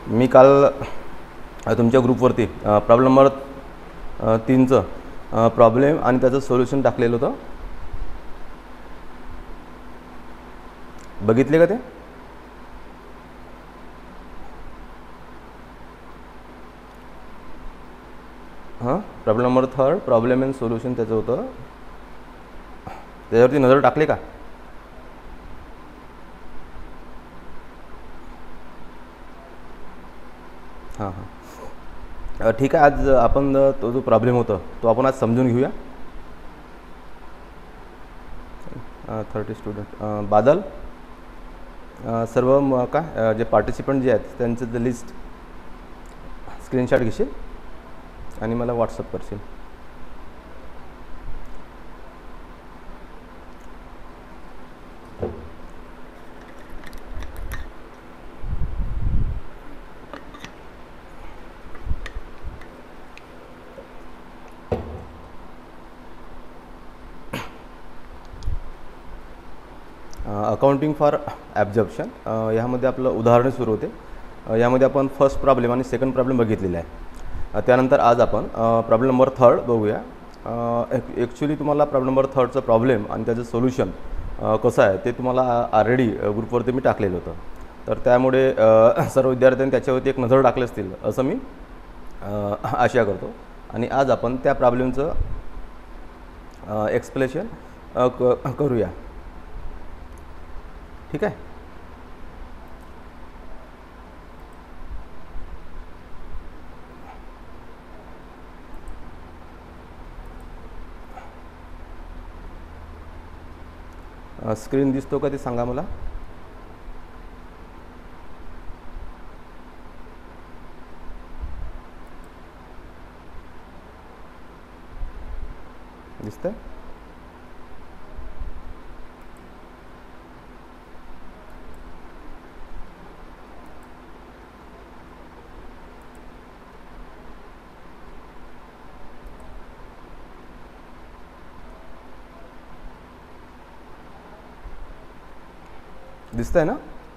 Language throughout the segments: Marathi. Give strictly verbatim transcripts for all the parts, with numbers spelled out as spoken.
मी काल तुमच्या ग्रुपवरती प्रॉब्लेम नंबर तीनचं प्रॉब्लेम आणि त्याचं सोल्युशन टाकलेलं होतं, बघितले का ते? हां, problem number third problem and solution त्याचं होतं, त्याच्यावरती नजर टाकली का? हां हां ठीक आहे. आज आपण तो जो प्रॉब्लेम होता तो आपण आज समजून घेऊया. थर्टी स्टुडंट बादल सर्व म काय जे पार्टिसिपंट जे आहेत त्यांचं जे लिस्ट स्क्रीनशॉट घेशील आणि मला व्हॉट्सअप करशील. अकाउंटिंग फॉर ॲब्झॉर्प्शन ह्यामध्ये आपलं उदाहरण सुरू होते. यामध्ये आपण फर्स्ट प्रॉब्लेम आणि सेकंड प्रॉब्लेम बघितलेला आहे. त्यानंतर आज आपण प्रॉब्लेम नंबर थर्ड बघूया. ॲक्च्युली तुम्हाला प्रॉब्लेम नंबर थर्डचं प्रॉब्लेम आणि त्याचं सोल्युशन कसं आहे ते तुम्हाला ऑलरेडी ग्रुपवरती मी टाकलेलं होतं, तर त्यामुळे सर्व विद्यार्थ्यांनी त्याच्यावरती एक नजर टाकली असतील असं मी आशा करतो. आणि आज आपण त्या प्रॉब्लेमचं एक्सप्लेनेशन क करूया. ठीक आहे. स्क्रीन दिसतो का ते सांगा मला. दिसतंय? दिसतंय ना?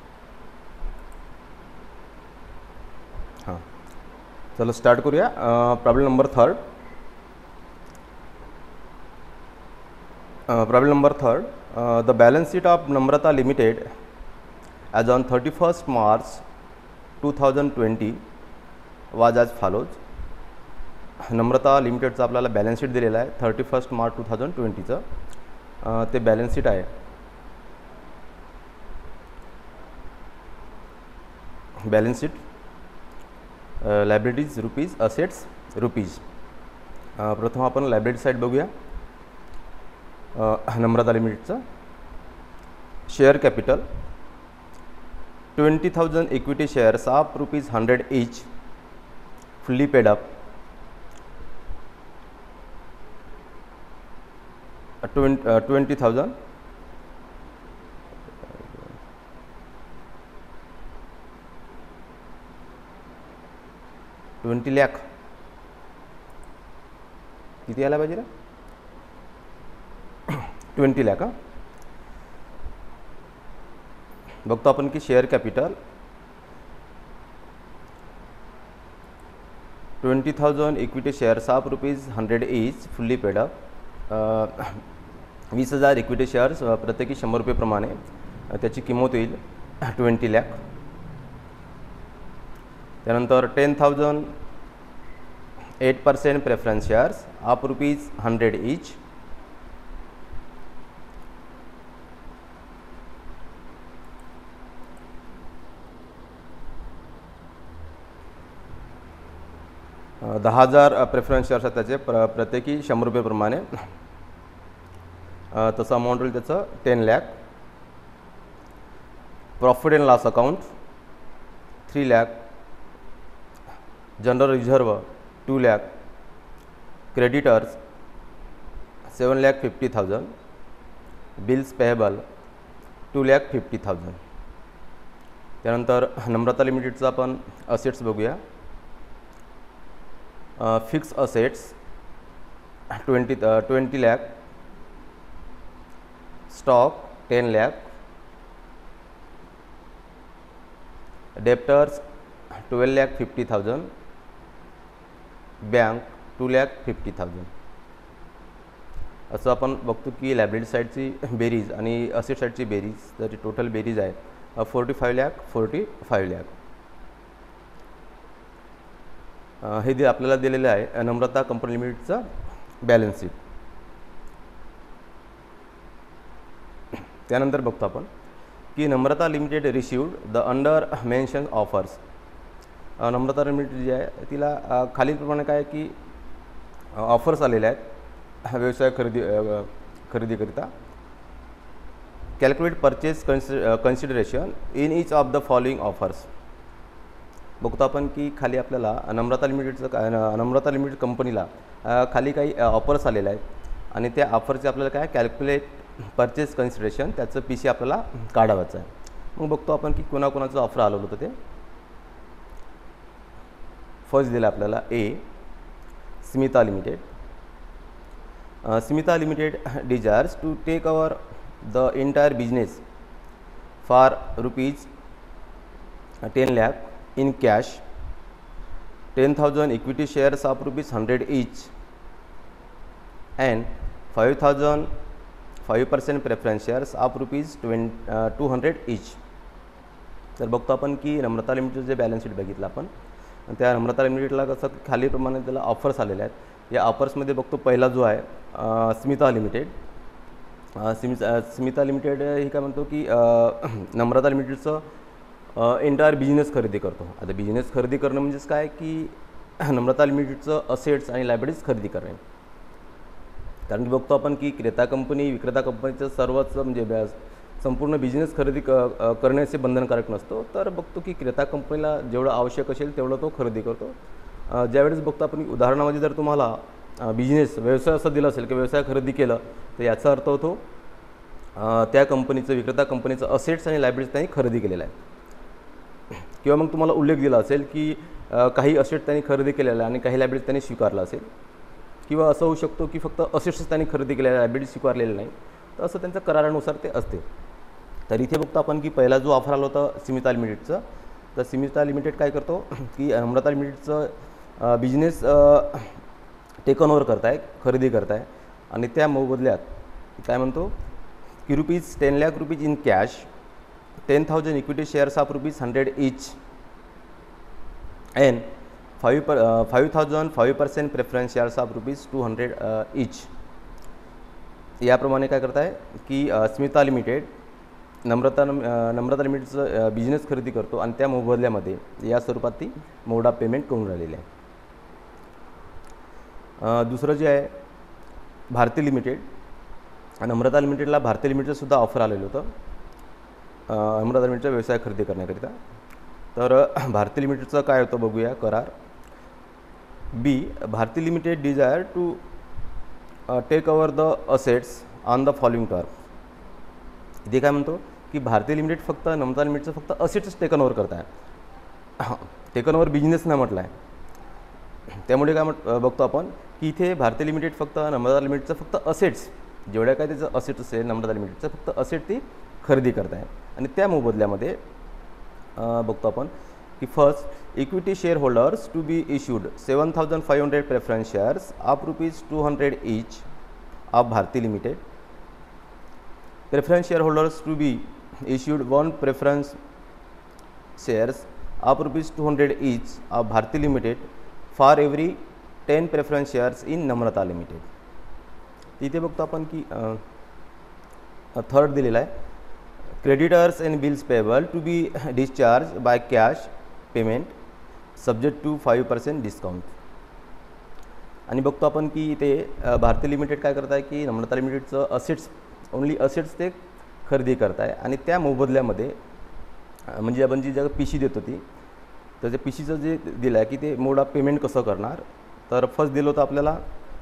हां, चलो स्टार्ट करूया. Problem number third. Problem number third. The balance sheet of Namrata limited as on thirty first March two thousand twenty was as follows. Namrata लिमिटेडचं आपल्याला बॅलन्स शीट दिलेलं आहे thirty first March two thousand ट्वेंटीचं. ते बॅलन्स शीट आहे. Balance sheet liabilities rupees, assets rupees. प्रथम आपण लायबिलिटी साईड बघूया. नम्रता लिमिटेडचं share capital twenty thousand equity shares of rupees hundred each fully paid up. Twenty twenty thousand twenty lakh किती यायला पाहिजे रे? ट्वेंटी लॅख. हां, बघतो आपण की share capital twenty thousand equity shares of rupees hundred each fully paid up. वीस हजार इक्विटी शेअर्स प्रत्येकी शंभर रुपये प्रमाणे त्याची किंमत येईल ट्वेंटी लॅख. त्यानंतर ten thousand eight percent preference shares of rupees hundred each. दहा हजार प्रेफरन्स शेअर्स आहेत त्याचे प्र प्रत्येकी शंभर रुपये प्रमाणे. तसं अमाऊंट होईल त्याचं ten lakh. Profit and loss account three lakh. General reserve two lakh. Creditors seven lakh fifty thousand. Bills payable two lakh fifty thousand. त्यानंतर नम्रता लिमिटेडचं आपण असेट्स बघूया. Fix assets twenty twenty lakh. Stock ten lakh. Debtors twelve lakh fifty thousand, bank two lakh fifty thousand. असं आपण बघतो की लायबिलिटी साईडची बेरीज आणि असेट साईडची बेरीज, त्याची टोटल बेरीज आहे forty five lakh forty five lakh. हे दे आपल्याला दिलेलं आहे नम्रता कंपनी लिमिटेडचं बॅलन्स शीट. त्यानंतर बघतो आपण की Namrata limited received the under mention offers. Namrata limited जी आहे तिला खालीलप्रमाणे काय की ऑफर्स आलेले आहेत व्यवसाय खरेदी खरेदीकरिता. कॅल्क्युलेट परचेस कन्सि consideration in each of the following offers. बघतो आपण की खाली आपल्याला नम्रता लिमिटेडचं काय नम्रता लिमिटेड कंपनीला खाली काही ऑफर्स आलेले आहेत आणि त्या ऑफरचे आपल्याला काय कॅल्क्युलेट परचेस कन्सिडरेशन त्याचं पी सी आपल्याला काढावायचं आहे. मग बघतो आपण की कोणाकोणाचं ऑफर आलं होतं ते. फर्स्ट दिलं आपल्याला A Smita limited. Smita limited desires to take over the entire business for rupees ten lakh in cash, ten thousand equity shares of rupees one hundred each and five thousand five percent preference shares of rupees two hundred each. तर बघतो आपण की नम्रता लिमिटेड जे बॅलन्स शीट बघितलं आपण त्या नम्रता लिमिटेडला कसं खालीप्रमाणे त्याला ऑफर्स आलेले आहेत. या ऑफर्समध्ये बघतो पहिला जो आहे स्मिता लिमिटेड. स्मिता स्मिता लिमिटेड ही काय म्हणतो की नम्रता लिमिटेडचं एंटायर बिझनेस खरेदी करतो. आता बिझनेस खरेदी करणं म्हणजेच काय की नम्रता लिमिटेडचं असेट्स आणि लायबिलिटीज खरेदी करणे. कारण की बघतो आपण की क्रेता कंपनी विक्रेता कंपनीचं सर्वच म्हणजे संपूर्ण बिझनेस खरेदी क करण्याचे बंधनकारक नसतो. तर बघतो की क्रेता कंपनीला जेवढं आवश्यक असेल तेवढं तो खरेदी करतो. ज्यावेळेस बघतो आपण उदाहरणामध्ये जर तुम्हाला बिझनेस व्यवसाय असं दिलं असेल की व्यवसाय खरेदी केलं तर याचा अर्थ होतो त्या कंपनीचं विक्रेता कंपनीचं असेट्स आणि लायबिलिटीज त्यांनी खरेदी केलेलं आहे. किंवा मग तुम्हाला उल्लेख दिला असेल की काही असेट त्यांनी खरेदी केलेला आहे आणि काही लायबिलिटी त्यांनी स्वीकारला असेल. किंवा असं होऊ शकतो की फक्त असेट्स त्यांनी खरेदी केलेल्या लायबिलिटी स्वीकारलेलं नाही. तर असं त्यांच्या करारानुसार ते असते. तर इथे बघतो आपण की पहिला जो ऑफर आला होता स्मिता लिमिटेडचं. तर स्मिता लिमिटेड काय करतो की नम्रता लिमिटेडचं बिझनेस टेकन ओव्हर करताय खरेदी करताय आणि त्या मोबदल्यात काय म्हणतो की rupees ten lakh rupees in cash, ten thousand equity shares of rupees hundred each and five per five thousand five percent preference shares of rupees two hundred each. याप्रमाणे काय करताय की स्मिता लिमिटेड नम्रता नम्रता लिमिटेडचं बिझनेस खरेदी करतो आणि त्या मोबदल्यामध्ये या स्वरूपात ती मोड ऑफ पेमेंट करून राहिलेली आहे. दुसरं जे आहे भारती लिमिटेड. नम्रता लिमिटेडला भारती लिमिटेडचं सुद्धा ऑफर आलेलं होतं नम्रता लिमिटेडचा व्यवसाय खरेदी करण्याकरिता. तर भारती लिमिटेडचं काय होतं बघूया करार. B Bharati limited desire to take over the assets on the following term. इथे काय म्हणतो की भारती लिमिटेड फक्त नम्रता लिमिटेडचं फक्त असेट्स टेकन ओव्हर करत आहे. टेकन ओव्हर बिझनेस नाही म्हटलं आहे. त्यामुळे काय म्हट बघतो आपण की इथे भारती लिमिटेड फक्त नम्रता लिमिटेडचं फक्त असेट्स जेवढ्या काय त्याचं असेट्स असेल नम्रता लिमिटेडचं फक्त असेट ती खरेदी करत आहे आणि त्या मोबदल्यामध्ये बघतो आपण की first equity share holders to be issued seven thousand five hundred preference shares of rupees two hundred each of Bharati limited. Preference share holders to be issued one preference shares of rupees two hundred each of Bharati limited for every ten preference shares in Namrata limited. तिथे बघतो आपण की थर्ड दिलेला आहे creditors and bills payable to be discharge by cash payment subject to five percent discount. आणि बघतो आपण की इथे भारती लिमिटेड काय करत आहे की नम्रता लिमिटेडचं असेट्स ओनली असेट्स ते खरेदी करत आहे आणि त्या मोबदल्यामध्ये म्हणजे आपण जी जग पी सी देत होती तर त्या पी सीचं जे दिलं आहे की ते मोड ऑफ पेमेंट कसं करणार. तर फर्स्ट दिलं होतं आपल्याला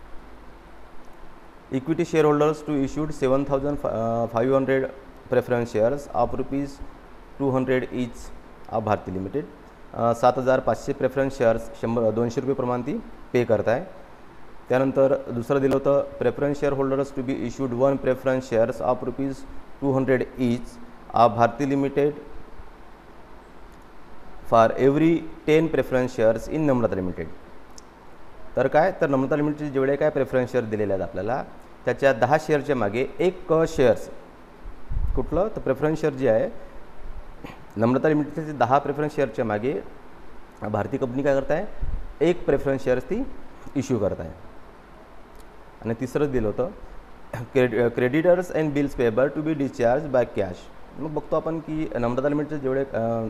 equity share holders to issued seven thousand five hundred preference shares of rupees two hundred each of Bharati limited. सात हजार पाचशे प्रेफरन्स शेअर्स शंभर दोनशे रुपये प्रमाण ती पे करत आहे. त्यानंतर दुसरं दिलं होतं preference share holders to be issued one preference shares of rupees two hundred each of Bharati limited for every ten preference shares in Namrata limited. तर काय तर नम्रता लिमिटेडचे जेवढे काय प्रेफरन्स शेअर दिलेले आहेत आपल्याला त्याच्या दहा शेअरच्या मागे एक शेअर्स कुठलं तर प्रेफरन्स शेअर जे आहे नम्रता लिमिटेडचे दहा प्रेफरन्स शेअरच्या मागे भारतीय कंपनी काय करत आहे एक प्रेफरन्स शेअर्स ती इश्यू करत आहे. आणि तिसरं दिलं होतं cred creditors and bills payable to be discharge by cash. मग बघतो आपण की नम्रता लिमिटेडचे जेवढे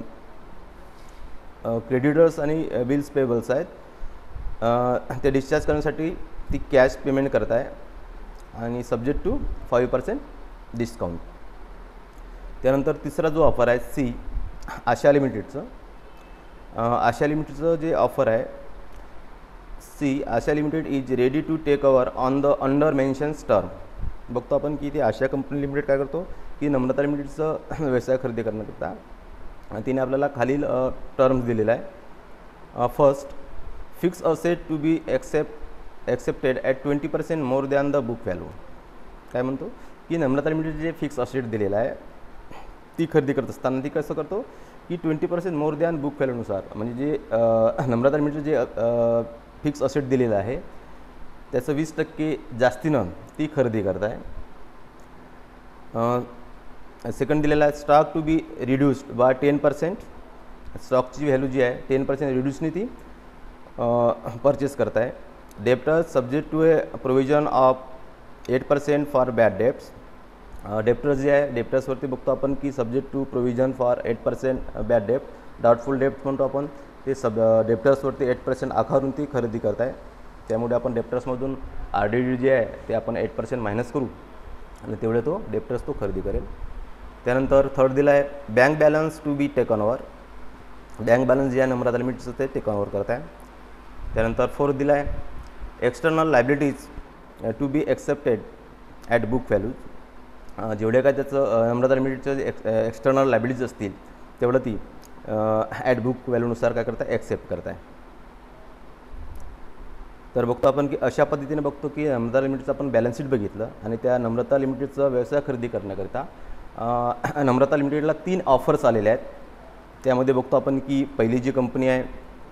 क्रेडिटर्स आणि बिल्स पेएबल्स आहेत ते डिस्चार्ज करण्यासाठी ती कॅश पेमेंट करत आहे आणि subject to five percent discount. त्यानंतर तिसरा जो ऑफर आहे सी आशा लिमिटेडचं. आशा लिमिटेडचं जे ऑफर आहे C Asha limited is ready to take over on the under mentions term. बघतो आपण की ती आशा कंपनी लिमिटेड काय करतो की नम्रता लिमिटेडचं व्यवसाय खरेदी करण्याकरता तिने आपल्याला खालील टर्म्स दिलेला आहे. First fix asset to be except accepted at twenty percent more than the book value. काय म्हणतो की नम्रता लिमिटेड जे फिक्स असेट दिलेलं आहे ती खरेदी करत असताना ती कसं करतो की twenty percent more than book व्हॅल्यूनुसार म्हणजे जे नम्रता लिमिटेड जे फिक्स असेट दिलेलं आहे त्याचं वीस टक्के जास्तीनं ती खरेदी करत आहे. सेकंड दिलेला आहे stock to be reduced by ten percent. स्टॉकची व्हॅल्यू जी आहे टेन पर्सेंट रिड्यूसनी ती परचेस करत आहे. Debtors subject to A provision of eight percent for bad debts. Debtors जे आहे डेप्टर्सवरती बघतो आपण की subject to provision for eight percent bad dept doubtful डेप्ट म्हणतो आपण ते सब डेप्टर्सवरती एट पर्सेंट आकारून ती खरेदी करत आहे. त्यामुळे आपण डेप्टर्समधून आर डी डी जे आहे ते आपण एट पर्सेंट मायनस करू आणि तेवढे तो डेप्टर्स तो खरेदी करेल. त्यानंतर थर्ड दिला आहे bank balance to be taken over. Bank balance जे आहे नम्रता लिमिटेडचं ते टेकन ओव्हर करत आहे. त्यानंतर फोर्थ दिला आहे external liabilities to be accepted at book values. जेवढे काय त्याचं नम्रता लिमिटेडचं जे एक्स एक्सटर्नल लायबिलिटीज असतील तेवढं ती ॲट बुक व्हॅल्यूनुसार काय करता ॲक्सेप्ट करत आहे. तर बघतो आपण की अशा पद्धतीने बघतो की नम्रता लिमिटेडचं आपण बॅलन्स शीट बघितलं आणि त्या नम्रता लिमिटेडचा व्यवसाय खरेदी करण्याकरिता नम्रता लिमिटेडला तीन ऑफर्स आलेले आहेत. त्यामध्ये बघतो आपण की पहिली जी कंपनी आहे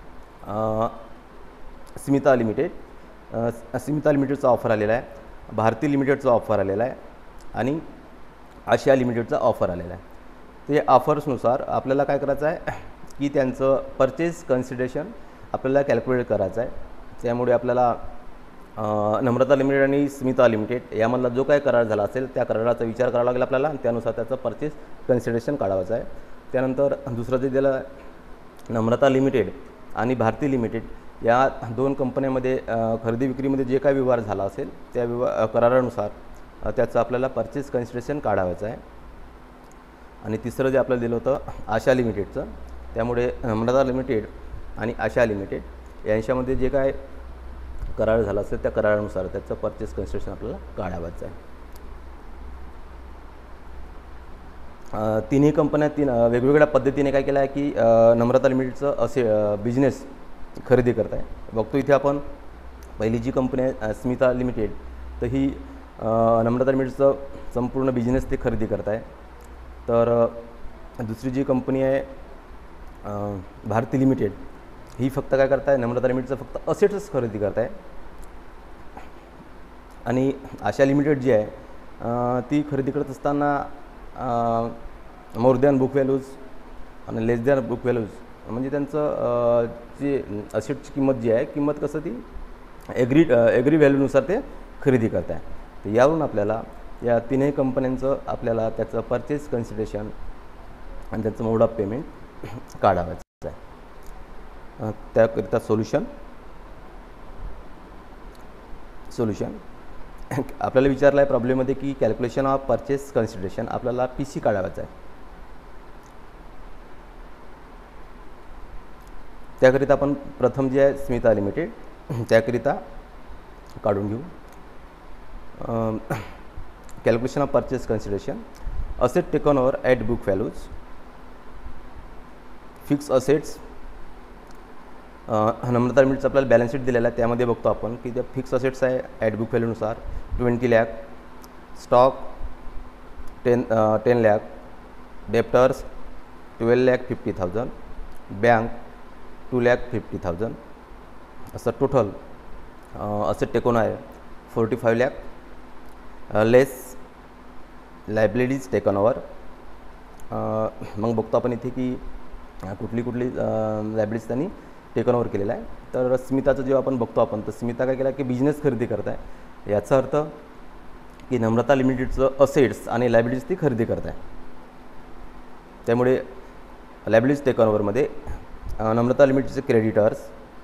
स्मिता लिमिटेड. स्मिता लिमिटेडचा ऑफर आलेला आहे, भारती लिमिटेडचा ऑफर आलेला आहे आणि आशिया लिमिटेडचा ऑफर आलेला आहे. ते ऑफर्सनुसार आपल्याला काय करायचं आहे की त्यांचं परचेस कन्सिडरेशन आपल्याला कॅल्क्युलेट करायचं आहे. त्यामुळे आपल्याला नम्रता लिमिटेड आणि स्मिता लिमिटेड यामधला जो काय करार झाला असेल त्या कराराचा विचार करावा लागेल आपल्याला आणि त्यानुसार त्याचं परचेस कन्सिडरेशन काढावायचं आहे. त्यानंतर दुसरं जे दिलं नम्रता लिमिटेड आणि भारती लिमिटेड या दोन कंपन्यांमध्ये खरेदी विक्रीमध्ये जे काय व्यवहार झाला असेल त्या व्यवहार करारानुसार त्याचं आपल्याला परचेस कन्सिडरेशन काढावायचं आहे. आणि तिसरं जे आपल्याला दिलं होतं आशा लिमिटेडचं. त्यामुळे नम्रता लिमिटेड आणि आशा लिमिटेड यांच्यामध्ये जे काय करार झाला असेल त्या करारानुसार त्याचं परचेस कन्सिडरेशन आपल्याला काढावायचं आहे. तिन्ही कंपन्या तीन वेगवेगळ्या पद्धतीने काय केलं आहे की नम्रता लिमिटेडचं असे बिझनेस खरेदी करत आहे. बघतो इथे आपण पहिली जी कंपनी आहे स्मिता लिमिटेड तर ही नम्रता लिमिटेडचं संपूर्ण बिझनेस ते खरेदी करत आहे. तर दुसरी जी कंपनी आहे भारती लिमिटेड ही फक्त काय करत आहे नम्रता लिमिटेडचं फक्त असेट्स खरेदी करत आहे. आणि आशा लिमिटेड जी आहे ती खरेदी करत असताना मोर दॅन बुक व्हॅल्यूज आणि लेस दॅन बुक व्हॅल्यूज म्हणजे त्यांचं जे असेटची किंमत जी आहे किंमत कसं ती ॲग्री ॲग्री व्हॅल्यूनुसार ते खरेदी करत आहे. तर यावरून आपल्याला या तीनही कंपन्यांचं आपल्याला त्याचं परचेस कन्सिडरेशन आणि त्याचं मोड ऑफ पेमेंट काढावायचं आहे. त्याकरिता सोल्युशन सोल्युशन आपल्याला विचारलं आहे प्रॉब्लेममध्ये की कॅल्क्युलेशन ऑफ परचेस कन्सिडरेशन आपल्याला पी सी काढावायचं आहे. त्याकरिता आपण प्रथम जे आहे स्मिता लिमिटेड त्याकरिता काढून घेऊ. Calculation of purchase consideration asset taken over at book values fix assets. Namrata लिमिटेडचं आपल्याला बॅलन्स शीट दिलेला आहे त्यामध्ये बघतो आपण की त्या फिक्स असेट्स आहे ॲट बुक व्हॅल्यूनुसार twenty lakh, stock ten ten lakh, debtors twelve lakh fifty thousand, bank two lakh fifty thousand, असं टोटल असेट टेकन आहे forty five lakh less liabilities taken over. मग बघतो आपण इथे की कुठली कुठली लायबिलिटीज त्यांनी टेकन ओव्हर केलेला आहे. तर स्मिताचं जेव्हा आपण बघतो आपण तर स्मिता काय केलं की बिझनेस खरेदी करत आहे, याचा अर्थ की नम्रता लिमिटेडचं असेट्स आणि लायबिलिटीज ती खरेदी करत आहे. त्यामुळे लायबिलिटीज टेकन ओव्हरमध्ये नम्रता लिमिटेडचे क्रेडिटर्स,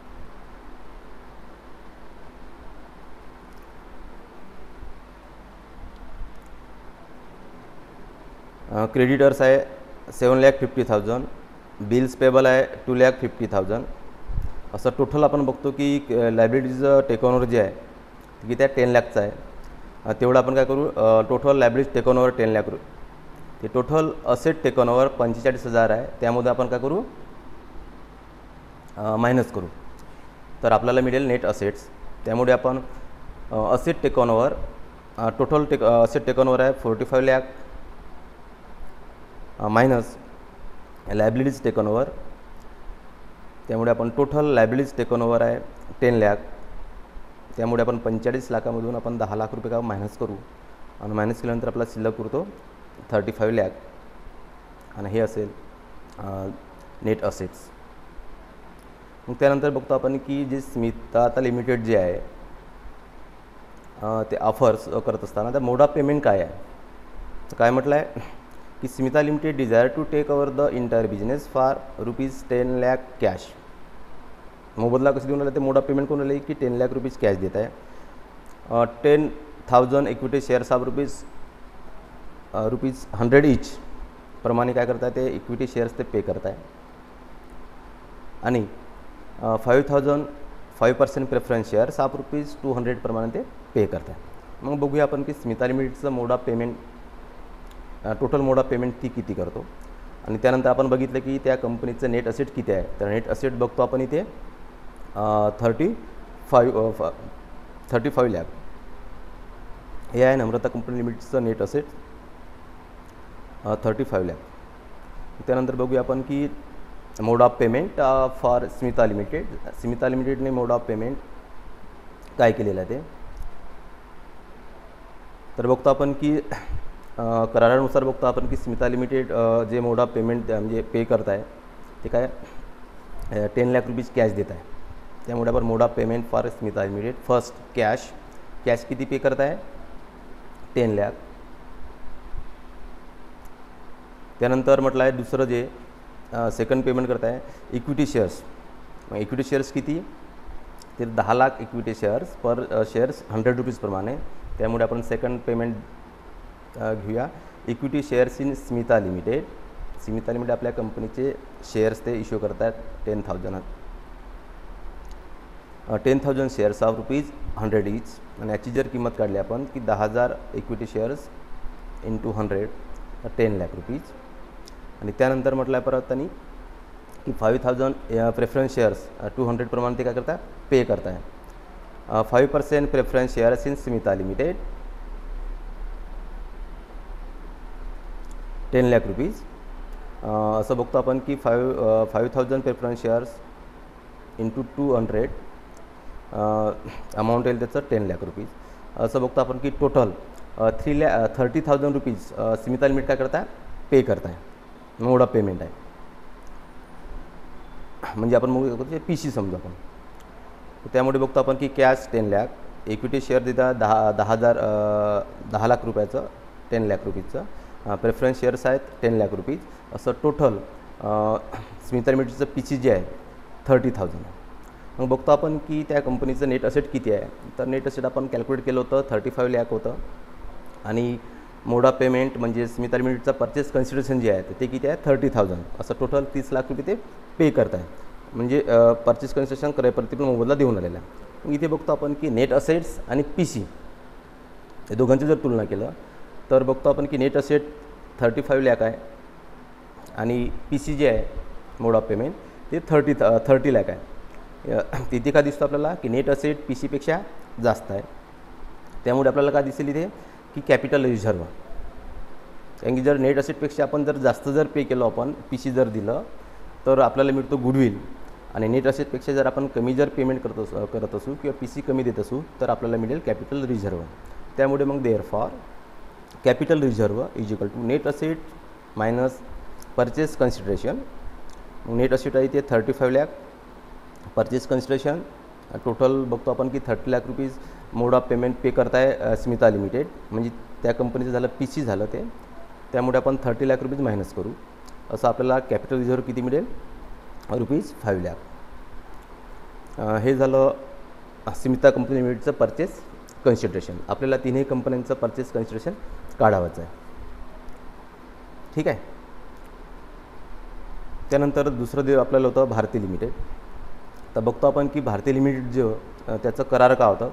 क्रेडिटर्स आहे seven lakh fifty thousand, bills payable आहे टू लॅक फिफ्टी थाउजंड, असं टोटल आपण बघतो की लायबिलिटीज टेकन ओव्हर जे आहे की त्या टेन लॅकचं आहे. तेवढं आपण काय करू, total liabilities taken over ten lakh रू ते टोटल असेट टेकन ओव्हर पंचेचाळीस हजार आहे, त्यामध्ये आपण काय करू मायनस करू, तर आपल्याला मिळेल नेट असेट्स. त्यामुळे आपण asset taken over total take asset taken over आहे forty five lakh minus liabilities taken over, त्यामुळे आपण टोटल लायबिलिटीज टेकन ओव्हर आहे टेन लॅक, त्यामुळे आपण पंचेचाळीस लाखामधून आपण दहा लाख रुपये का मायनस करू आणि मायनस केल्यानंतर आपला शिल्लक उरतो थर्टी फाईव्ह लॅक आणि हे असेल नेट असेट्स. मग त्यानंतर बघतो आपण की जे स्मिता आता लिमिटेड जे आहे ते ऑफर्स करत असताना त्या मोड ऑफ पेमेंट काय आहे, तर काय म्हटलं आहे की Smita limited desire to take over the entire business for rupees ten lakh cash. मोबदला कसं देऊन राहिले ते मोड ऑफ पेमेंट करून राहिले की टेन लॅक रुपीज कॅश देत आहे. Ten thousand equity shares of rupees rupees hundred each प्रमाणे काय करताय ते इक्विटी शेअर्स ते पे करताय आणि five thousand five percent preference shares of rupees two hundred प्रमाणे ते पे करताय. मग बघूया आपण की स्मिता लिमिटेडचं mode of payment total mode of payment ती किती करतो आणि त्यानंतर आपण बघितलं की त्या कंपनीचं नेट असेट किती आहे, तर नेट असेट बघतो आपण इथे thirty five thirty five lakh हे आहे नम्रता कंपनी लिमिटेडचं net asset thirty five lakh. त्यानंतर बघूया आपण की mode of payment for Smita limited. Smita लिमिटेडने मोड ऑफ पेमेंट काय केलेलं आहे ते, तर बघतो आपण की करारानुसार बघतो आपण की स्मिता लिमिटेड जे मोड ऑफ पेमेंट म्हणजे पे करत आहे ते काय टेन लाख रुपीज कॅश देत आहे. त्यामुळे आपण mode of payment for Smita limited first cash, cash किती पे करत आहे टेन लाख. त्यानंतर म्हटलं आहे दुसरं जे सेकंड पेमेंट करत आहे इक्विटी शेअर्स. मग इक्विटी शेअर्स किती, ते दहा lakh equity shares per shares hundred rupees प्रमाणे. त्यामुळे आपण सेकंड पेमेंट घेऊया equity shares in Smita limited. Smita limited आपल्या कंपनीचे शेअर्स ते इश्यू करतात ten thousand ten thousand shares of rupees hundred each आणि याची जर किंमत काढली आपण की दहा हजार equity shares into hundred ten lakh rupees. आणि त्यानंतर म्हटलं आहे परत त्यांनी की five thousand preference shares two hundred प्रमाणे ते काय करतात पे करताय. Five percent preference shares in Smita limited ten lakh rupees. असं बघतो आपण की five five thousand preference shares into two hundred amount येईल त्याचं टेन लॅक रुपीज. असं बघतो आपण की total three lakh thirty thousand rupees Smita limited काय करताय पे करताय, मोड ऑफ पेमेंट आहे. म्हणजे आपण मग पी सी समजू आपण. त्यामुळे बघतो आपण की cash ten lakh, equity share देता दहा दहा हजार दहा लाख रुपयाचं टेन लॅक रुपीजचं, प्रेफरन्स शेअर्स आहेत टेन लॅक रुपीज. असं टोटल स्मिता लिमिटेडचं पी सी जे आहे थर्टी थाउजंड. मग बघतो आपण की त्या कंपनीचं नेट असेट किती आहे, तर नेट असेट आपण कॅल्क्युलेट केलं होतं थर्टी फाईव्ह लॅक होतं आणि मोड ऑफ पेमेंट म्हणजे स्मिता लिमिटेडचं परचेस कन्सिडरेशन जे आहे ते किती आहे थर्टी थाउजंड. असं टोटल तीस लाख रुपये ते पे करत आहे. म्हणजे परचेस कन्सिडरेशन करायप्रती पण मोबदला देऊन आलेला आहे. मग इथे बघतो आपण की नेट असेट्स आणि पी सी हे दोघांची जर तुलना केलं तर बघतो आपण की net asset thirty five lakh आहे आणि पी सी जे आहे मोड ऑफ पेमेंट ते थर्टी थर्टी लॅक आहे. तिथे का दिसतं आपल्याला की नेट असेट पी सीपेक्षा जास्त आहे. त्यामुळे आपल्याला काय दिसेल इथे की कॅपिटल रिझर्व, कारण की जर नेट असेटपेक्षा आपण जर जास्त जर पे केलं आपण पी सी जर दिलं तर आपल्याला मिळतो गुडविल. आणि नेट असेटपेक्षा जर आपण कमी जर पेमेंट करत असू करत असू किंवा पी सी कमी देत असू तर आपल्याला मिळेल कॅपिटल रिझर्व. त्यामुळे मग therefore capital reserve is equal to net asset minus purchase consideration. Net asset आहे ते thirty five lakh, purchase consideration total बघतो आपण की thirty lakh rupees mode of payment pay करताय स्मिता लिमिटेड, म्हणजे त्या कंपनीचं झालं पी सी झालं ते. त्यामुळे आपण थर्टी लॅक रुपीज मायनस करू. असं आपल्याला कॅपिटल रिझर्व किती मिळेल, रुपीज फाईव्ह लॅक. हे झालं स्मिता कंपनी लिमिटेडचं परचेस कन्सिडरेशन. आपल्याला तिन्ही कंपन्यांचं परचेस कन्सिडरेशन काढावंच आहे. ठीक आहे. त्यानंतर दुसरं दे आपल्याला होतं भारती लिमिटेड. तर बघतो आपण की भारती लिमिटेड जो त्याचं करार का होतं.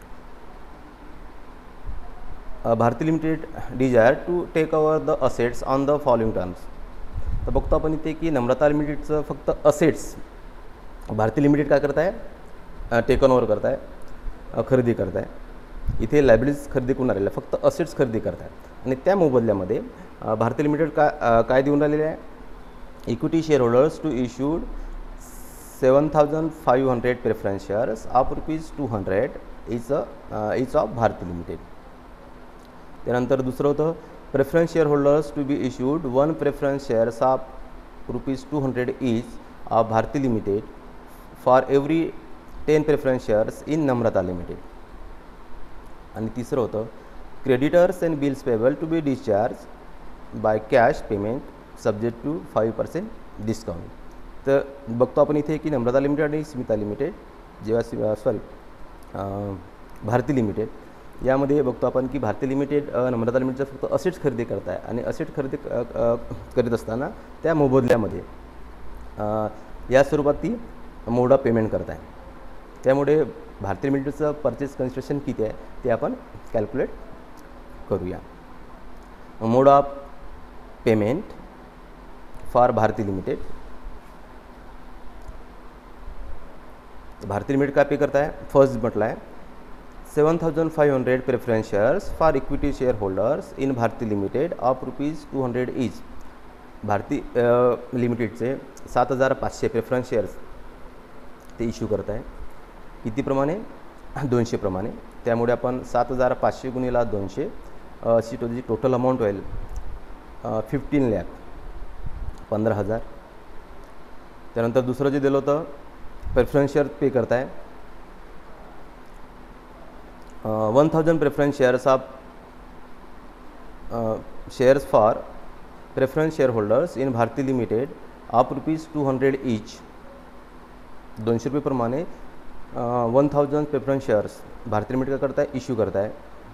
Bharati limited desire to take over the assets on the following terms. तर बघतो आपण इथे की नम्रता लिमिटेडचं फक्त असेट्स भारती लिमिटेड काय करत आहे, टेकन ओव्हर करत आहे, खरेदी करत आहे. इथे लायबिलिटीज खरेदी करून राहिल्या, फक्त असेट्स खरेदी करत आहे. आणि त्या मोबदल्यामध्ये भारती लिमिटेड काय काय देऊन राहिलेले आहे, equity share holders to issued seven thousand five hundred preference shares of rupees two hundred each each of Bharati limited. त्यानंतर दुसरं होतं preference share holders to be issued one preference shares of rupees two hundred each of Bharati limited for every ten preference shares in Namrata limited. आणि तिसरं होतं creditors and bills payable to be discharge by cash payment subject to five percent discount. तर बघतो आपण इथे की नम्रता लिमिटेड आणि स्मिता लिमिटेड जेव्हा सॉरी भारती लिमिटेड यामध्ये बघतो आपण की भारती लिमिटेड नम्रता लिमिटेडचं फक्त असेट्स खरेदी करत आहे. आणि असेट खरेदी करीत असताना त्या मोबदल्यामध्ये या स्वरूपात ती मोड ऑफ पेमेंट करत आहे. त्यामुळे भारती लिमिटेडचं परचेस कन्सिडरेशन किती आहे ते आपण कॅल्क्युलेट करूया. Mode of payment for Bharati limited. Bharati limited काय पे करत आहे, फर्स्ट म्हटलं आहे seven thousand five hundred preference shares for equity share holders in Bharati limited of rupees two hundred each. Bharati लिमिटेडचे सात हजार पाचशे प्रेफरन्स शेअर्स ते इश्यू करत आहे. कितीप्रमाणे, दोनशे प्रमाणे. त्यामुळे आपण सात हजार पाचशे गुणिला दोनशे अशी जी टोटल अमाऊंट होईल फिफ्टीन लॅक पंधरा हजार. त्यानंतर दुसरं जे दिलं होतं प्रेफरन्स शेअर पे करताय one thousand preference shares of shares for preference share holders in Bharati limited of rupees two hundred each. दोनशे रुपये प्रमाणे one thousand preference shares Bharati limited काय करताय, इश्यू करताय.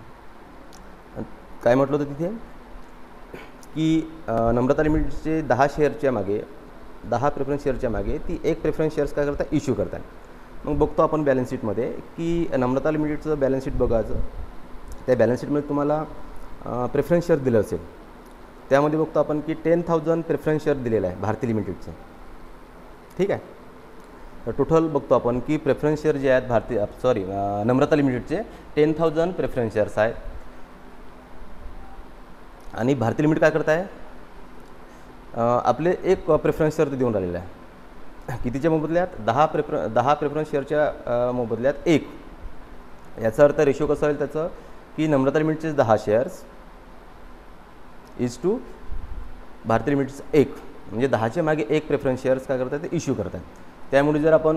काय म्हटलं होतं तिथे की नम्रता लिमिटेडचे दहा शेअरच्या मागे दहा प्रेफरन्स शेअरच्या मागे ती एक प्रेफरन्स शेअर्स काय करताय, इश्यू करताय. मग बघतो आपण बॅलन्स शीटमध्ये की नम्रता लिमिटेडचं बॅलन्स शीट बघायचं. त्या बॅलन्स शीटमध्ये तुम्हाला प्रेफरन्स शेअर दिलं असेल. त्यामध्ये बघतो आपण की टेन थाउजंड प्रेफरन्स शेअर दिलेलं आहे भारती लिमिटेडचं. ठीक आहे. तर टोटल बघतो आपण की प्रेफरन्स शेअर जे आहेत भारती सॉरी नम्रता लिमिटेडचे टेन थाउजंड प्रेफरन्स शेअर्स आहेत. आणि भारती लिमिटेड काय करत आहे, आपले एक प्रेफरन्स शेअर देऊन राहिलेलं आहे. कितीच्या मोबदल्यात, दहा प्रेफर दहा प्रेफरन्स शेअरच्या मोबदल्यात एक. याचा अर्थ रेशो कसा होईल त्याचं की नम्रता लिमिटेडचे दहा शेअर्स इज टू भारती लिमिटेडचं एक, म्हणजे दहाच्या मागे एक प्रेफरन्स शेअर्स काय करतात ते इश्यू करतात. त्यामुळे जर आपण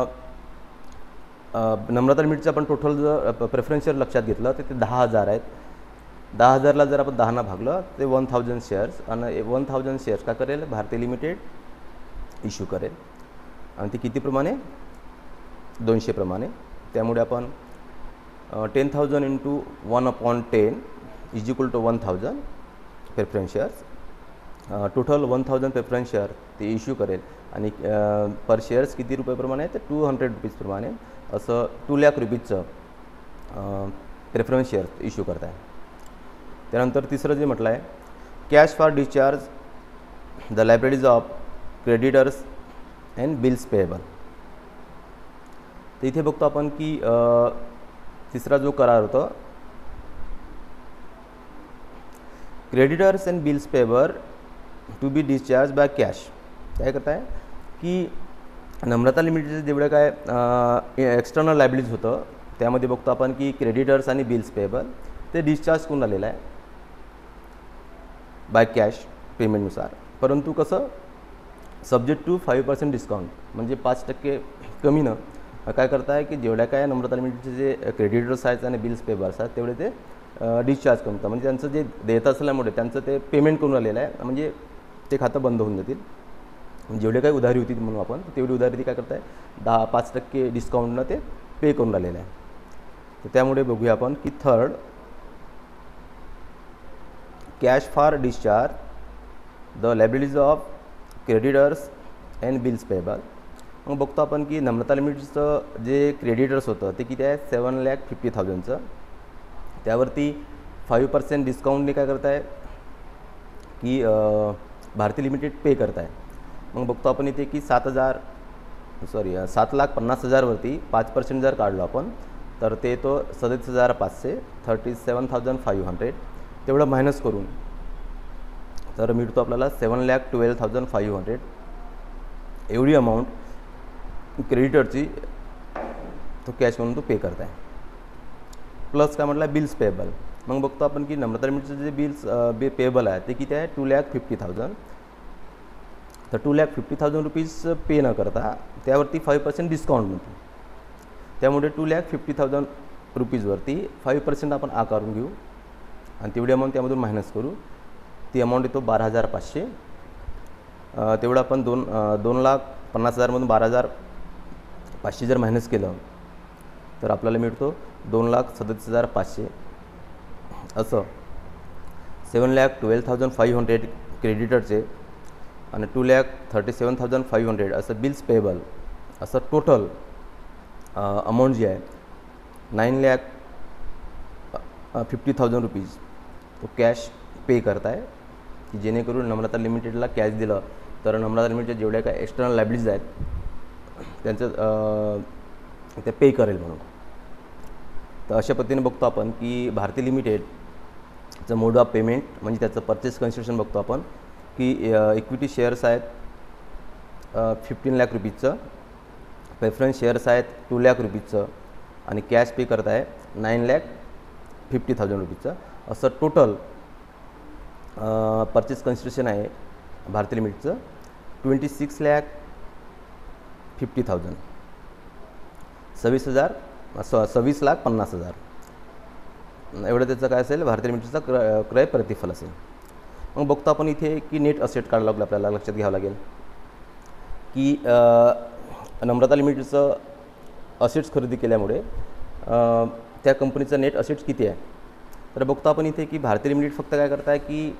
नम्रता लिमिटेडचं आपण टोटल जर प्रेफरन्स शेअर लक्षात घेतलं तर ते दहा हजार आहेत. दहा हजारला जर आपण दहानं भागलं ते वन थाउजंड शेअर्स आणि वन थाउजंड शेअर्स काय करेल भारती लिमिटेड इश्यू करेल. आणि ते कितीप्रमाणे, दोनशे प्रमाणे. त्यामुळे आपण ten thousand into one upon ten is equal to one thousand preference shares. Total one thousand preference share ते इश्यू करेल. आणि पर शेअर्स किती रुपयेप्रमाणे तर टू हंड्रेड रुपीजप्रमाणे असं टू लॅक रुपीजचं प्रेफरन्स शेअर इश्यू करत आहे. त्यानंतर तिसरं जे म्हटलं आहे cash for discharge the liabilities of creditors and bills payable. तर इथे बघतो आपण की तिसरा जो करार होता creditors and bills payable to be discharge by cash. काय करताय, की नम्रता लिमिटेडचे जेवढं काय एक्सटर्नल लायबिलिटीज होतं त्यामध्ये बघतो आपण की क्रेडिटर्स आणि बिल्स पेएबल ते डिस्चार्ज करून आलेलं आहे बाय कॅश पेमेंटनुसार, परंतु कसं subject to five percent discount म्हणजे पाच टक्के कमीनं काय करत आहे की जेवढ्या काय नम्रता लिमिटेडचे जे क्रेडिटर्स आहेत आणि बिल्स पेएबल्स आहेत तेवढे ते डिस्चार्ज करतात, म्हणजे त्यांचं जे देत असल्यामुळे त्यांचं ते पेमेंट करून आलेलं आहे, म्हणजे ते खातं बंद होऊन जातील. जेवढे काही उधारी होती म्हणून आपण तेवढी उधारी ती काय करत आहे दहा पाच टक्के डिस्काउंटनं ते पे करून आलेलं आहे. तर त्यामुळे बघूया आपण की third cash for discharge the liabilities of creditors and bills payable. मग बघतो आपण की नम्रता लिमिटेडचं जे क्रेडिटर्स होतं ते किती आहे सेवन लॅक फिफ्टी थाउजंडचं, त्यावरती फाईव्ह पर्सेंट डिस्काउंटने काय करत आहे की भारती लिमिटेड पे करत आहे. मग बघतो आपण इथे की सात हजार सॉरी सात लाख पन्नास हजारवरती पाच पर्सेंट जर काढलो आपण तर ते तो सदतीस हजार पाचशे thirty seven thousand five hundred तेवढं मायनस करून तर मिळतो आपल्याला seven lakh twelve thousand five hundred एवढी अमाऊंट क्रेडिटरची तो कॅश म्हणून तो पे करत आहे. प्लस काय म्हटलं बिल्स पेएबल. मग बघतो आपण की नम्रता लिमिटेडचे जे बिल्स बे पेएबल आहे ते किती आहे टू लॅक फिफ्टी थाउजंड. तर two lakh fifty thousand rupees pay न करता त्यावरती फाईव्ह पर्सेंट डिस्काउंट मिळतो, त्यामुळे टू लॅक फिफ्टी थाउजंड रुपीजवरती फाईव्ह पर्सेंट आपण आकारून घेऊ आणि तेवढी अमाऊंट त्यामधून मायनस करू. ती अमाऊंट येतो बारा हजार पाचशे. तेवढं आपण दोन दोन लाख पन्नास हजारमधून बारा हजार पाचशे जर मायनस केलं तर आपल्याला मिळतो दोन लाख सदतीस हजार पाचशे. असं seven lakh twelve thousand five hundred क्रेडिटरचे आणि two lakh thirty seven thousand five hundred असं बिल्स पेएबल असं टोटल अमाऊंट जी आहे nine lakh fifty thousand rupees तो कॅश पे करताय, की जेणेकरून नम्रता लिमिटेडला कॅश दिलं तर नम्रता लिमिटेड जेवढ्या काय एक्सटर्नल लायबिलिटीज आहेत त्यांचं ते पे करेल म्हणून. तर अशा पद्धतीने बघतो आपण की भारती लिमिटेडचं मोड ऑफ पेमेंट म्हणजे त्याचं परचेस कन्सिडरेशन बघतो आपण की इक्विटी शेअर्स आहेत फिफ्टीन लाख रुपीजचं, प्रेफरन्स शेअर्स आहेत टू लाख रुपीजचं आणि कॅश पे करत आहे नाईन लॅक फिफ्टी थाउजंड रुपीजचं. असं टोटल परचेस कन्सिडरेशन आहे भारती लिमिटेडचं twenty six lakh fifty thousand सव्वीस हजार स सव्वीस लाख पन्नास हजार एवढं त्याचं काय असेल भारती लिमिटेडचा क्रय क्रय प्रतिफल असेल. मग बघतो आपण इथे की नेट असेट काढावं लागलं, आपल्याला लक्षात घ्यावं लागेल की नम्रता लिमिटेडचं असेट्स खरेदी केल्यामुळे त्या कंपनीचं नेट असेट्स किती आहे. तर बघतो आपण इथे की भारती लिमिटेड फक्त काय करत आहे की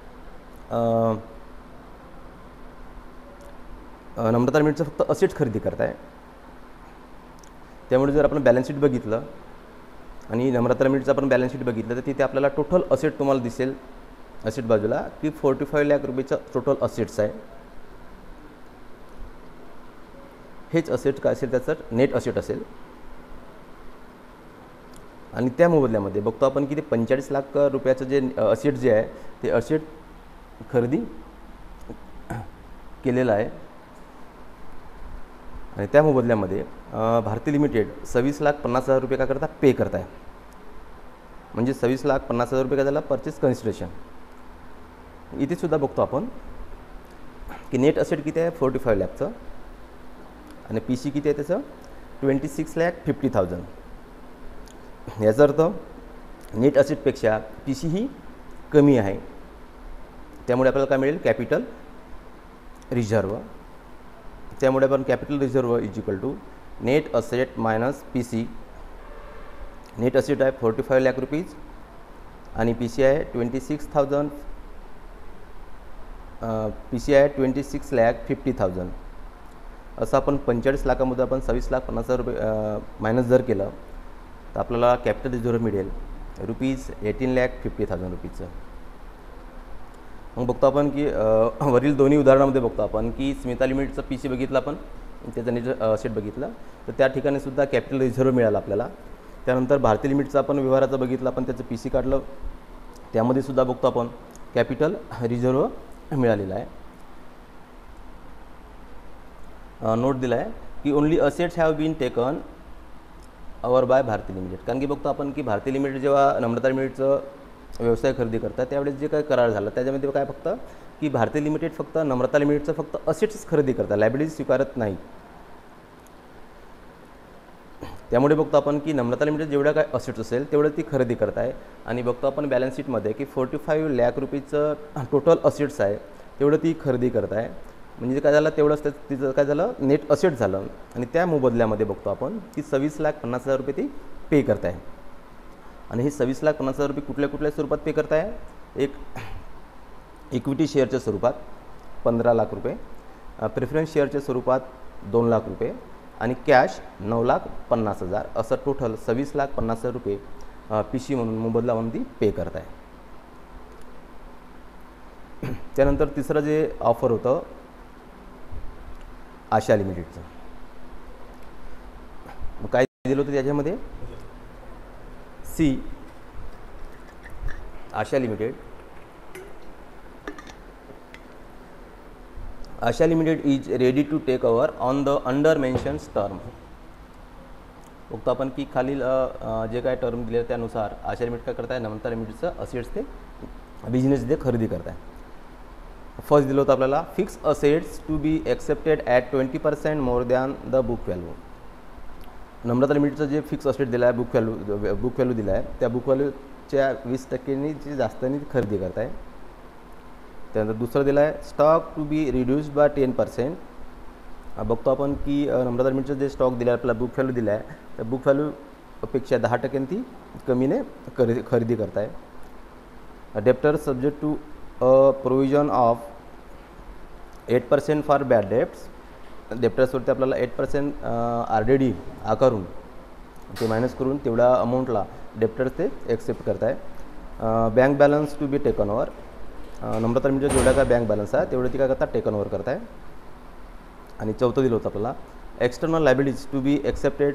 नम्रता लिमिटेडचं फक्त असेट्स खरेदी करत आहे, त्यामुळे जर आपण बॅलन्स शीट बघितलं आणि नम्रता लिमिटेडचं आपण बॅलन्स शीट बघितलं तर तिथे आपल्याला टोटल असेट तुम्हाला दिसेल असेट बाजूला की फोर्टी फाईव्ह लाख रुपयेचं टोटल असेट्स आहे. हेच असेट काय असेल त्याचं नेट असेट असेल आणि त्या मोबदल्यामध्ये बघतो आपण की ते पंचेचाळीस लाख रुपयाचं जे असेट जे आहे ते असेट खरेदी केलेलं आहे आणि त्या मोबदल्यामध्ये भारती लिमिटेड सव्वीस लाख पन्नास हजार रुपये काय करता पे करत आहे, म्हणजे सव्वीस लाख पन्नास हजार रुपये काय झाला परचेस कन्सिडरेशन. इथे सुद्धा बघतो आपण की नेट असेट किती आहे फोर्टी फाईव्ह लॅखचं आणि पी सी किती आहे त्याचं twenty six lakh fifty thousand. याचा अर्थ नेट असेटपेक्षा पी सी ही कमी आहे, त्यामुळे आपल्याला काय मिळेल कॅपिटल रिझर्व. त्यामुळे आपण capital reserve is equal to net asset minus P C. Net asset आहे फोर्टी फाईव्ह लॅक रुपीज आणि पी सी आहे twenty six thousand P C आहे twenty six lakh fifty thousand. असं आपण पंचेचाळीस लाखामध्ये आपण सव्वीस लाख पन्नास हजार रुपये मायनस जर केलं तर आपल्याला कॅपिटल रिझर्व मिळेल rupees eighteen lakh fifty thousand रुपीजचं. मग बघतो आपण की वरील दोन्ही उदाहरणामध्ये बघतो आपण की स्मिता लिमिटेडचं पी सी बघितलं आपण, त्याचं नेट असेट बघितलं तर त्या ठिकाणी सुद्धा कॅपिटल रिझर्व मिळालं आपल्याला. त्यानंतर भारती लिमिटेडचं आपण व्यवहाराचं बघितलं, आपण त्याचं पी सी काढलं, त्यामध्ये सुद्धा बघतो आपण कॅपिटल रिझर्व मिळालेलं आहे. नोट दिला आहे की only assets have been taken over by Bharati limited. कारण की बघतो आपण की भारती लिमिटेड जेव्हा नम्रता लिमिटेडचं व्यवसाय खरेदी करतात त्यावेळेस जे काय करार झाला त्याच्यामध्ये काय फक्त की भारती लिमिटेड फक्त नम्रता लिमिटेडचं फक्त असेट्स खरेदी करतात, लायबिलिटीज स्वीकारत नाही. त्यामुळे बघतो आपण की नम्रता लिमिटेड जेवढ्या काय असेट्स असेल तेवढं ती खरेदी करत आहे. आणि बघतो आपण बॅलन्स शीटमध्ये की फोर्टी फाईव्ह लॅक रुपीजचं टोटल असेट्स आहे तेवढं ती खरेदी करत आहे. म्हणजे काय झालं तेवढंच त्या तिचं काय झालं नेट असेट झालं. आणि त्या मोबदल्यामध्ये बघतो आपण की सव्वीस लाख पन्नास हजार रुपये ती पे करत आहे. आणि हे सव्वीस लाख पन्नास हजार रुपये कुठल्या कुठल्या स्वरूपात पे करत आहे? एक इक्विटी शेअरच्या स्वरूपात पंधरा लाख रुपये, प्रेफरन्स शेअरच्या स्वरूपात दोन लाख रुपये आणि कॅश नऊ लाख पन्नास हजार असं टोटल सव्वीस लाख पन्नास हजार रुपये पी सी म्हणून मोबदला म्हणून ती पे करत आहे. त्यानंतर तिसरं जे ऑफर होतं आशा लिमिटेडचं, मग काय दिलं होतं त्याच्यामध्ये? C Asha limited Asha limited is ready to take over on the under mentions term. बघतो आपण की खालील जे काय टर्म दिले त्यानुसार आशा लिमिटेड काय करत आहे? नम्रता लिमिटेडचं असेट्स ते बिझनेस ते खरेदी करत आहे. फर्स्ट दिलं होतं आपल्याला fix assets to be accepted at twenty percent more than the book value. Namrata लिमिटेडचं जे फिक्स असेट दिलं आहे बुक व्हॅल्यू बुक व्हॅल्यू दिला आहे त्या बुक व्हॅल्यूच्या वीस टक्क्यांनी जी जास्तनी खरेदी करत आहे. त्यानंतर दुसरं दिलं आहे stock to be reduced by ten percent. बघतो आपण की नम्रता लिमिटेडचं जे स्टॉक दिला आहे आपला बुक व्हॅल्यू दिला आहे त्या बुक व्हॅल्यूपेक्षा दहा टक्क्यांनी ती कमीने खरेदी खरेदी करत आहे. Debtor subject to a provision of eight percent for bad debts. डेप्टर्सवरती आपल्याला eight percent R D D आकारून ते मायनस करून तेवढ्या अमाऊंटला डेप्टर्स ते एक्सेप्ट करत आहे. Bank balance to be taken over. Namrata limited जेवढा काय बँक बॅलन्स आहे तेवढं ती काय करतात टेकन ओवर करत आहे. आणि चौथं दिलं होतं आपल्याला external liabilities to be accepted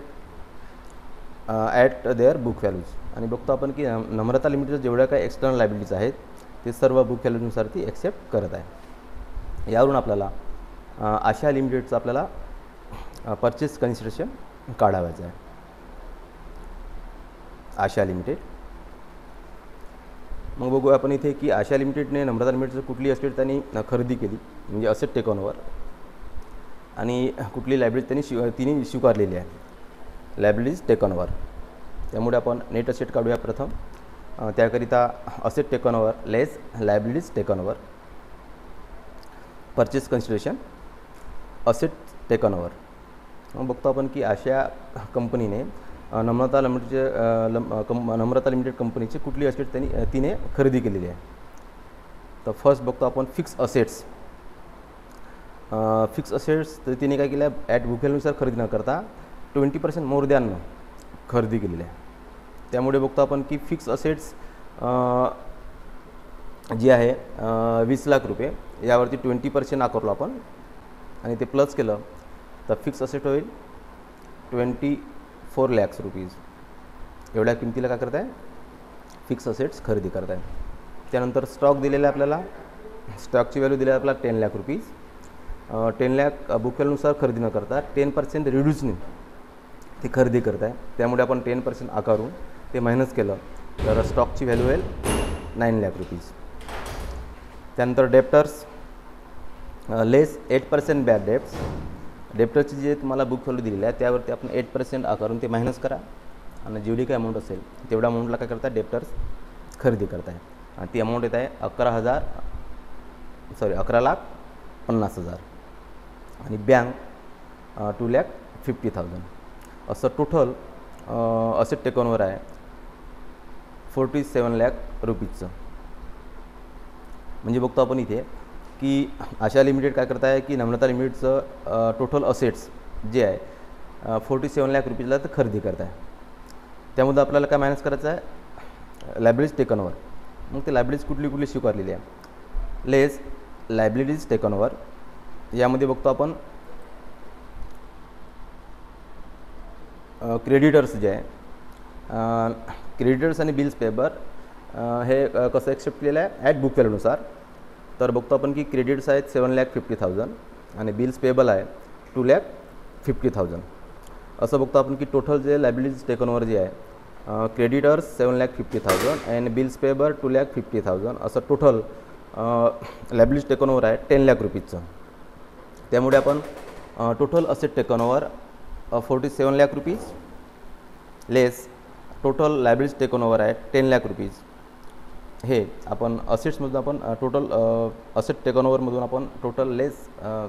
at their book values. आणि बघतो आपण की नम्रता लिमिटेड जेवढ्या काय एक्सटर्नल लायबिलिटीज आहेत ते सर्व बुक व्हॅल्यूनुसार ती एक्सेप्ट करत आहे. यावरून आपल्याला आशा लिमिटेडचं आपल्याला परचेस कन्सिडरेशन काढावायचं आहे. आशा लिमिटेड मग बघू आपण इथे की आशा लिमिटेडने नम्रता लिमिटेडचं कुठली असेट त्यांनी खरेदी केली म्हणजे असेट टेकन ओवर आणि कुठली लायबिलिटी त्यांनी स्वी तिने स्वीकारलेली आहे लायबिलिटीज टेकन ओवर. त्यामुळे आपण नेट असेट काढूया प्रथम. त्याकरिता asset taken over less liabilities taken over purchase consideration asset taken over. मग बघतो आपण की अशा कंपनीने नम्रता लिमिटेडचे कं नम्रता लिमिटेड कंपनीची कुठली असेट त्यांनी तिने खरेदी केलेली आहे. तर फर्स्ट बघतो आपण फिक्स असेट्स. फिक्स असेट्स तर तिने काय केलं आहे ॲट बुक व्हॅल्यूनुसार खरेदी न करता ट्वेंटी पर्सेंट मोर दॅन खरेदी केलेली आहे. त्यामुळे बघतो आपण की फिक्स असेट्स जी आहे वीस लाख रुपये यावरती ट्वेंटी पर्सेंट आकारलो आपण आणि ते प्लस केलं तर फिक्स असेट होईल ट्वेंटी फोर लॅक्स रुपीज. एवढ्या किमतीला काय करत आहे फिक्स असेट्स खरेदी करत आहे. त्यानंतर स्टॉक दिलेला आहे आपल्याला. स्टॉकची व्हॅल्यू दिली आहे आपल्याला ten lakh rupees. Ten lakh book व्हॅल्यूनुसार खरेदी न करता टेन पर्सेंट रिड्यूसने ती खरेदी करत आहे. त्यामुळे आपण टेन पर्सेंट आकारून ते मायनस केलं तर स्टॉकची व्हॅल्यू होईल नाईन लॅक रुपीज. त्यानंतर debtors less eight percent bad debts. डेप्टरची जे तुम्हाला बुक व्हॅल्यू दिलेली आहे त्यावरती आपण एट पर्सेंट आकारून ते मायनस करा आणि जेवढी काय अमाऊंट असेल तेवढ्या अमाऊंटला काय करता डेप्टर्स खरेदी करताय. आणि ती अमाऊंट येत आहे अकरा हजार सॉरी अकरा लाख पन्नास हजार आणि bank two lakh fifty thousand असं टोटल असेट टेकनवर आहे फोर्टी सेवन लॅक रुपीजचं. म्हणजे बघतो आपण इथे की आशा लिमिटेड काय करत आहे की नम्रता लिमिटेडचं टोटल असेट्स जे आहे फोर्टी सेवन लॅक रुपीजला तर खरेदी करत आहे. त्यामध्ये आपल्याला काय मायनस करायचं आहे लायबिलिटीज टेकनवर. मग ते लायबिलिटीज कुठली कुठली स्वीकारलेली आहे लेस लायबिलिटीज टेकनवर. यामध्ये बघतो आपण क्रेडिटर्स जे आहे क्रेडिटर्स आणि बिल्स पेबर हे कसं एक्सेप्ट केलेलं आहे ॲट बुक व्हॅल्यूनुसार. तर बघतो आपण की क्रेडिट्स आहेत सेवन लॅक फिफ्टी थाउजंड आणि बिल्स पेबल आहे टू लॅक फिफ्टी थाउजंड असं बघतो आपण की टोटल जे लायबिलिटीज टेकन ओव्हर जे आहे creditors seven lakh fifty thousand and bills payable two lakh fifty thousand असं टोटल लायबिलिटीज टेकन ओव्हर आहे टेन लॅक रुपीजचं. त्यामुळे आपण total asset taken over forty seven lakh rupees less total liabilities taken over आहे टेन लॅक रुपीज हे आपण असेट्समधून आपण टोटल असेट टेकन ओव्हरमधून आपण total less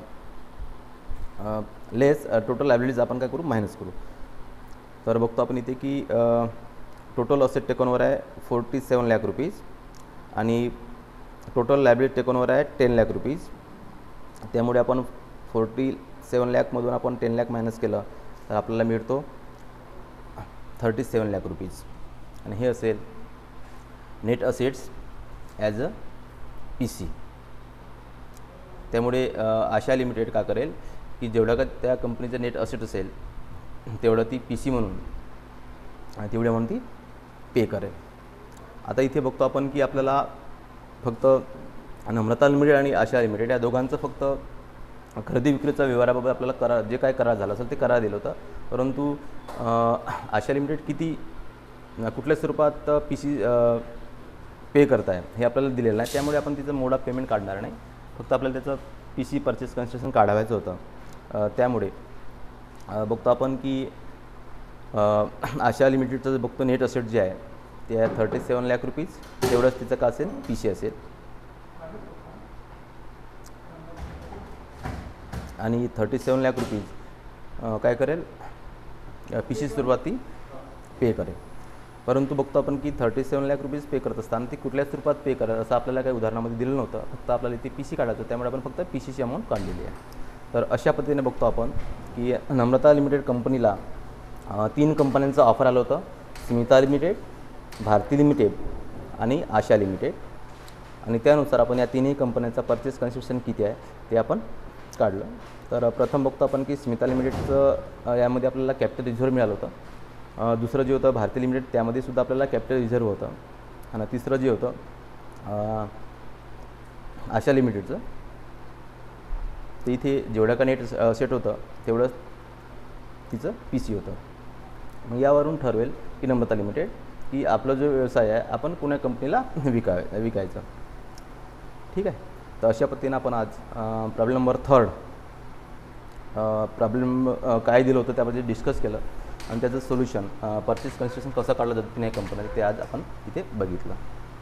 less total liabilities आपण काय करू मायनस करू. तर बघतो आपण इथे की टोटल असेट टेकन ओव्हर आहे फोर्टी सेवन लॅक रुपीज आणि टोटल लायबिलिटी टेकन ओव्हर आहे टेन लॅक रुपीज. त्यामुळे आपण फोर्टी सेवन लॅकमधून आपण टेन लॅक मायनस केलं तर आपल्याला मिळतो थर्टी सेवन लॅक रुपीज आणि हे असेल net assets as a P C. त्यामुळे आशा लिमिटेड का करेल की जेवढं का त्या कंपनीचं नेट असेट असेल तेवढं ती पी सी म्हणून आणि तेवढ्या म्हणून ती पे करेल. आता इथे बघतो आपण की आपल्याला फक्त नम्रता लिमिटेड आणि आशा लिमिटेड या दोघांचं फक्त खरेदी विक्रीचा व्यवहाराबाबत आपल्याला करा जे काय करार झालं असेल ते करार दिलं होतं. परंतु आशा लिमिटेड किती कुठल्या स्वरूपात पी सी पे करताय हे आपल्याला दिलेलं नाही. त्यामुळे आपण तिचं मोड ऑफ पेमेंट काढणार नाही. फक्त आपल्याला त्याचं पी सी परचेस कन्स्ट्रक्शन काढायचं होतं. त्यामुळे बघतो आपण की आशा लिमिटेडचं बघतो नेट असेट जे आहे ते आहे थर्टी सेवन लॅक रुपीज. तेवढंच तिचं का असेल पी सी असेल आणि थर्टी सेवन लॅक रुपीज काय करेल पी सी स्वरूपात ती पे करेल. परंतु बघतो आपण की thirty seven lakh rupees pay करत असताना ती कुठल्या स्वरूपात पे करेल असं आपल्याला काही उदाहरणामध्ये दिलं नव्हतं. फक्त आपल्याला ती पी सी काढायचं. त्यामुळे आपण फक्त पी सीची अमाऊंट काढलेली आहे. तर अशा पद्धतीने बघतो आपण की नम्रता लिमिटेड कंपनीला तीन कंपन्यांचं ऑफर आलं होतं. स्मिता लिमिटेड, भारती लिमिटेड आणि आशा लिमिटेड. आणि त्यानुसार आपण या तिन्ही कंपन्यांचा परचेस कन्स्ट्रक्शन किती आहे ते आपण काढलं. तर प्रथम बघतो आपण की स्मिता लिमिटेडचं यामध्ये आपल्याला कॅपिटल रिझर्व्ह मिळालं होतं. दुसरं जे होतं भारती लिमिटेड त्यामध्ये सुद्धा आपल्याला कॅपिटल रिझर्व्ह होतं. आणि तिसरं जे होतं आशा लिमिटेडचं तर इथे जेवढं का नेट सेट होतं तेवढं तिचं पी सी होतं. मग यावरून ठरवेल की नम्रता लिमिटेड की आपला जो व्यवसाय आहे आपण कोण्या कंपनीला विकाय विकायचं. ठीक आहे. तर अशा पद्धतीनं आपण आज प्रॉब्लेम नंबर थर्ड प्रॉब्लेम काय दिलं होतं त्याबद्दल डिस्कस केलं आणि त्याचं सोल्युशन परचेस कन्स्ट्रक्शन कसं काढलं जातं तिन्ही कंपन्या ते आज आपण इथे बघितलं.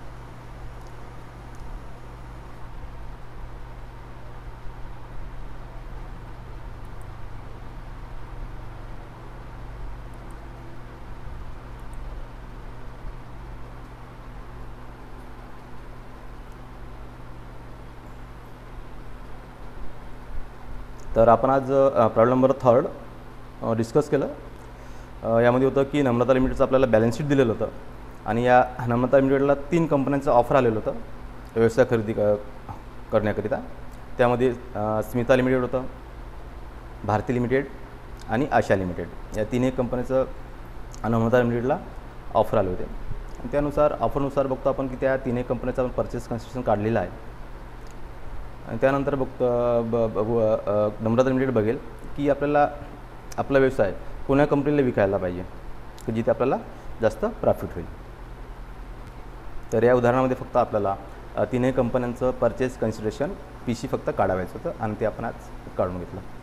तर आपण आज प्रॉब्लेम नंबर थर्ड डिस्कस केलं. यामध्ये होतं की नम्रता लिमिटेडचं आपल्याला बॅलन्स शीट दिलेलं होतं आणि या नम्रता लिमिटेडला तीन कंपन्यांचं ऑफर आलेलं होतं व्यवसाय खरेदी क करण्याकरिता. त्यामध्ये स्मिता लिमिटेड होतं, भारती लिमिटेड आणि आशा लिमिटेड या तिन्ही कंपन्यांचं नम्रता लिमिटेडला ऑफर आले होते. आणि त्यानुसार ऑफरनुसार बघतो आपण की त्या तिन्ही कंपन्यांचं आपण परचेस कन्स्ट्रक्शन काढलेलं आहे. आणि त्यानंतर बघतो ब बघू नम्रता लिमिटेड बघेल की आपल्याला आपला व्यवसाय कोण्या कंपनीला विकायला पाहिजे की जिथे आपल्याला जास्त प्रॉफिट होईल. तर या उदाहरणामध्ये फक्त आपल्याला तिन्ही कंपन्यांचं परचेस कन्सिडरेशन पी सी फक्त काढावायचं होतं आणि ते आपण आज काढून घेतलं.